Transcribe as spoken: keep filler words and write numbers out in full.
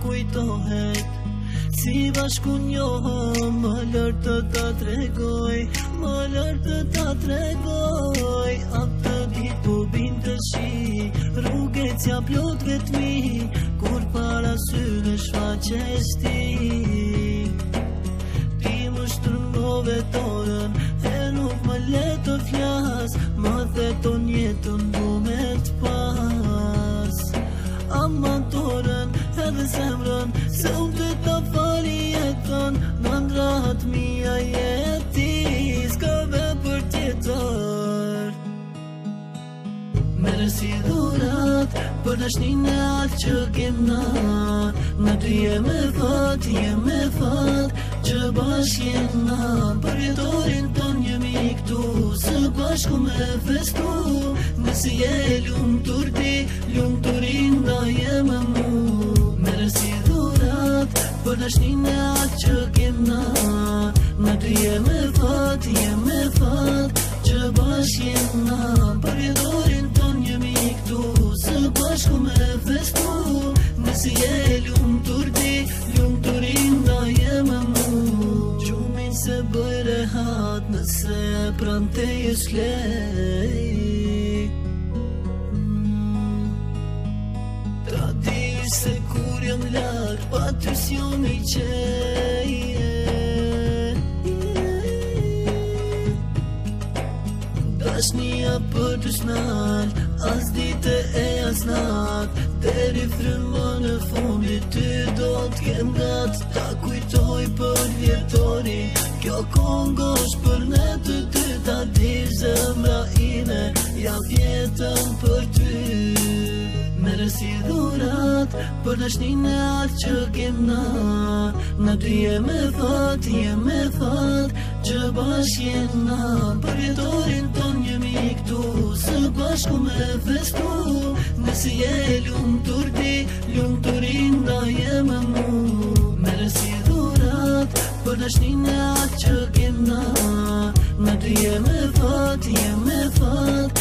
kujtohet Si bashku njohëm Më lërë të ta tregoj Më lërë të ta tregoj Atë të dit po bin të shi Rruget s'ja plot vetmi Kur para syne shfaqes ti Ti më shtrëngove torën E nuk më le të flas Më dhe ton jetën du me t'pas Amma torën edhe zemrën Se unë të ta fali jetën Në ndrahat mija jeti S'ka me për tjetër Mere si dhurat Për dashnin e atë që kem na Në ty jem e fat, jem e fat Që bashk jena Për jetorin ton jemi këtu Së bashku me festu Nësi je lumë turti Lumë turin da jem e mu Mere si dhurat Për dashnin e atë që kem na Në ty jem e fat, jem e fat Që bashk jena Për jetorin ton jemi këtu Së bashku me festu Nësi je lumë turti Lumë turin da jem e mu Gjumin se bëj rehat Nëse pran te jes lej Ta di se kur jam lak Pa ty s'jom i qej Dashnia për të snal As dite e as nat Deri frymë në fundit Ty do t'kem gat Ta kujtoj për vjetori Kjo kongosh për ne të ty Ta di zemra ime Ja vjetën për ty Mere si dhurat Për dashnin e atë që kem na Në ty jem e fat, jem e fat Që bashk jena Për jetorin ton jemi këtu Së bashku me festu Nësi je lumë turti Lumë turin da jem e mu Mere si dhurat Për dashnin e atë që kem na Në ty jem e fat, jem e fat